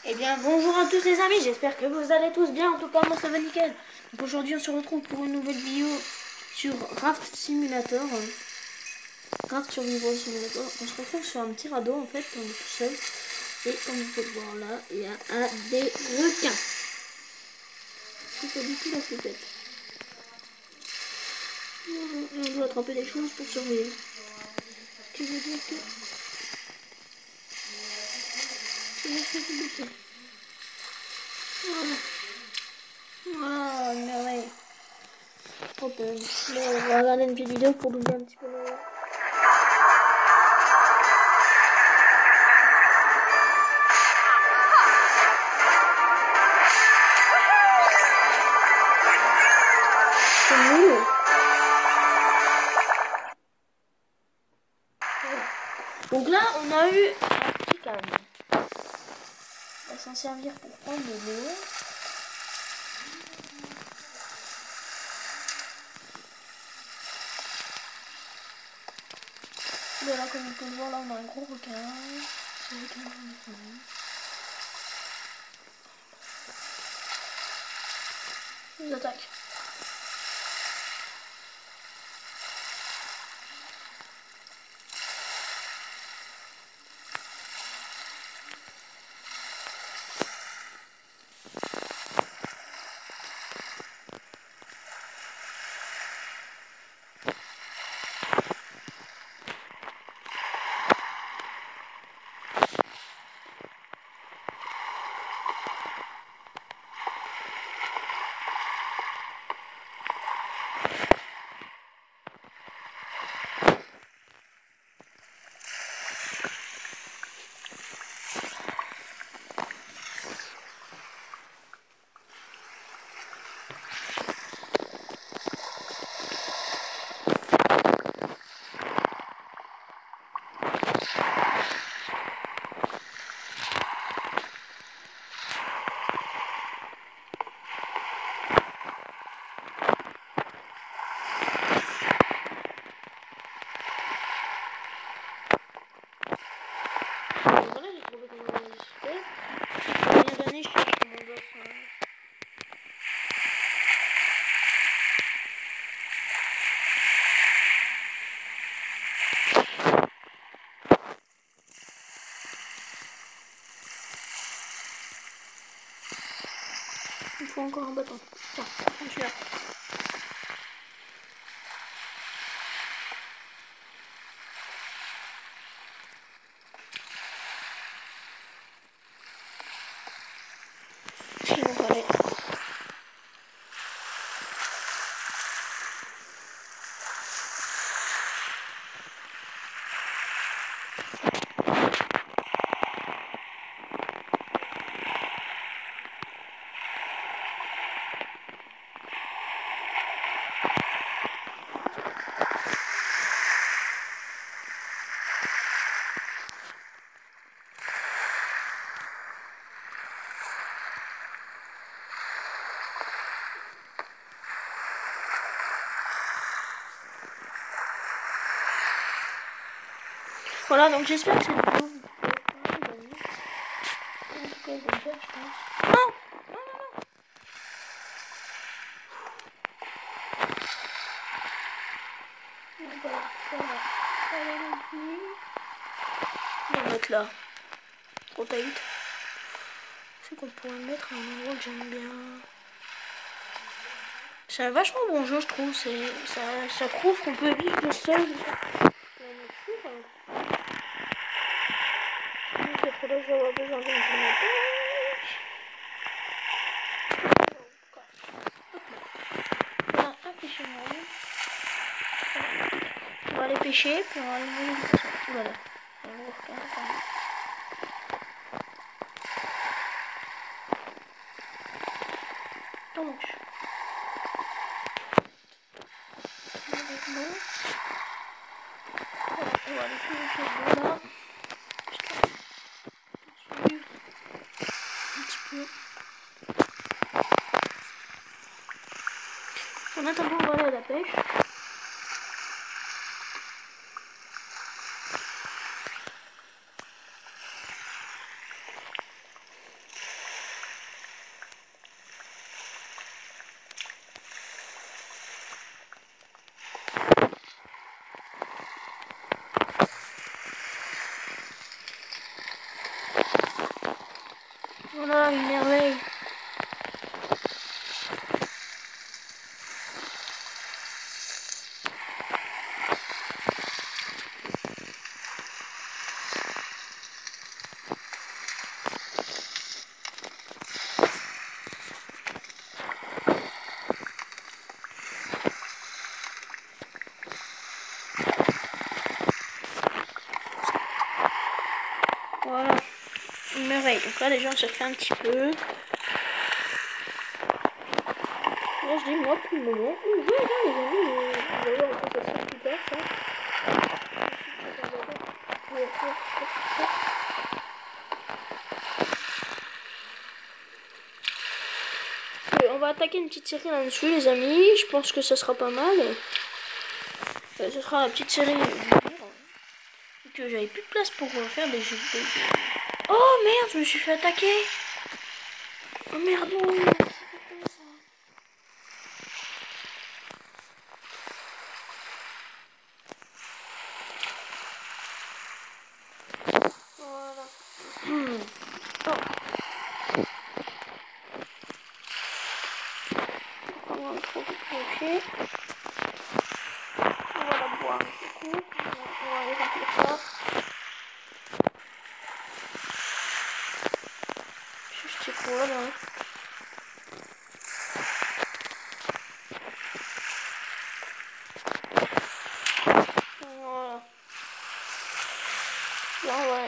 Eh bien, bonjour à tous les amis, j'espère que vous allez tous bien, en tout cas moi ça va nickel. Donc aujourd'hui on se retrouve pour une nouvelle vidéo sur Raft Simulator, Raft Survival Simulator. On se retrouve sur un petit radeau en fait, on est tout seul. Et comme vous pouvez le voir là, il y a des requins. C'est pas du tout la flipette. On doit attraper des choses pour survivre. Ce qui veut dire que... c'est compliqué. Voilà. Voilà, une merveille. Trop peu. Bon, on va regarder une petite vidéo pour doubler un petit peu le... C'est nul. Voilà. Donc là, on a eu un petit calme. On va s'en servir pour prendre de l'eau. Voilà, comme vous pouvez le voir, là, on a un gros requin. C'est le requin qu'on a connu. Il nous attaque. Voilà, j'ai trouvé comment on résister. Combien d'années je cherche mon gosse. Il faut encore un bâton. Tiens, prends celui-là. Sinon, allez. Voilà, donc j'espère que cette vidéo vous plaît. En tout cas, je vais le faire, je pense. Non, non, non, non. Voilà, ça va. Ça va non plus. On va le mettre là. Trop tight. C'est qu'on pourrait le mettre à un endroit que j'aime bien. C'est un vachement bon jeu, je trouve. Ça prouve qu'on peut vivre tout seul. Peut-être là, je vais avoir besoin d'un ordinateur. Voilà, un pêcher marie. On va aller pêcher, puis on va aller manger du poisson. Voilà. On va voir quand même. Donc, on va aller pêcher là. Un petit peu. En attendant, on va aller à la pêche. Voilà, une merveille. Voilà, une merveille. Donc là, déjà, on se fait un petit peu. Là, je dis, moi, pour le moment, les amis, on va voir un peu ça plus tard, ça. On va attaquer une petite série là-dessus, les amis. Je pense que ça sera pas mal. Ce sera la petite série. Que j'avais plus de place pour faire des jeux. Oh merde, je me suis fait attaquer. Oh merde. Voilà. Oh. On va trop vite. On va la boire du coup. On va aller remplir ça. Juste c'est pour là. Voilà. Là, ouais.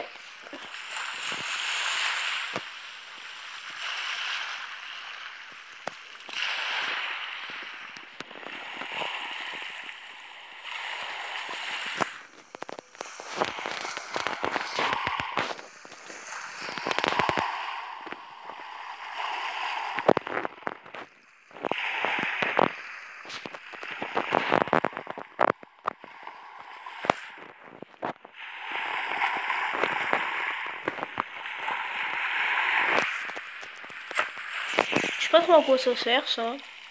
Je sais pas trop à quoi ça sert ça.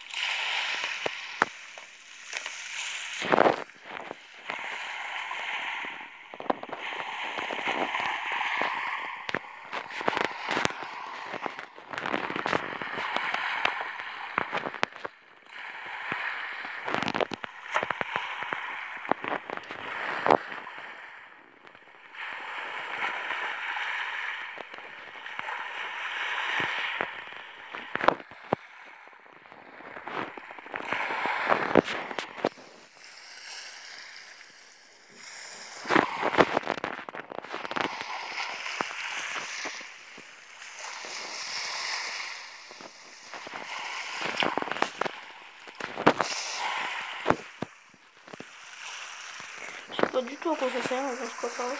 Je sais pas du tout à quoi ça sert, mais je crois pas.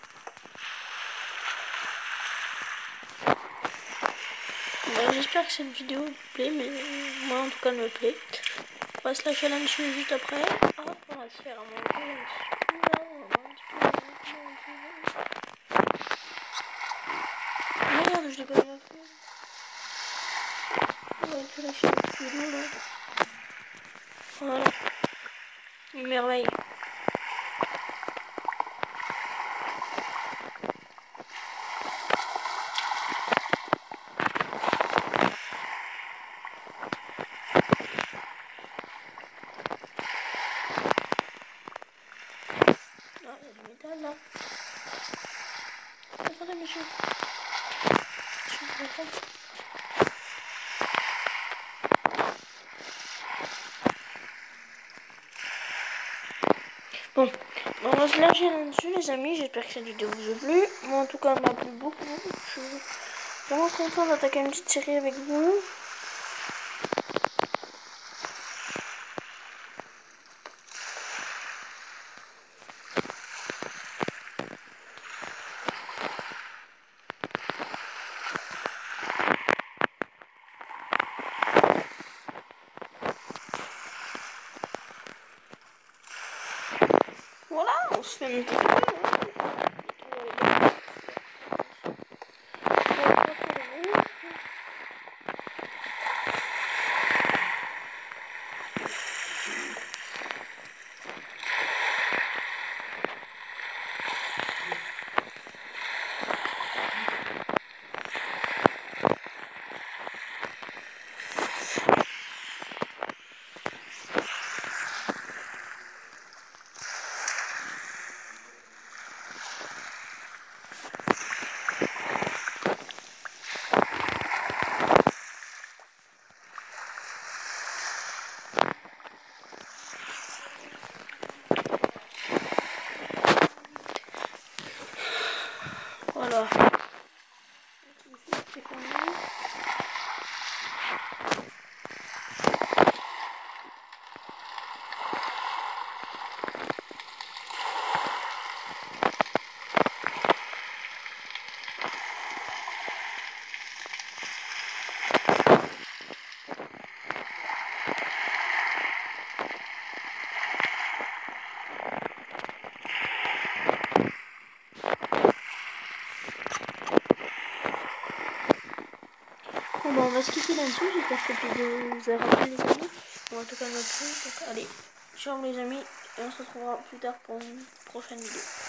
J'espère que cette vidéo vous plaît, mais moi en tout cas elle me plaît. On va se lâcher là-dessus juste après. Hop, on va se faire un manger. Merde, je l'ai pas bien fait. On va te lâcher un petit peu là. Voilà. Une merveille. Ah, il y a du métal là. Attendez, monsieur. Je vais faire ça. Bon, on va se lâcher là-dessus les amis, j'espère que cette vidéo vous a plu. Moi en tout cas elle m'a plu beaucoup. Je suis vraiment content d'attaquer une petite série avec vous. Voilà, on se fait un petit peu. Voilà. Bon, bah, on va se quitter là-dessus. J'espère que vous avez rappelé les amis. Bon, en tout cas, notre truc. Donc, allez, ciao les amis. Et on se retrouvera plus tard pour une prochaine vidéo.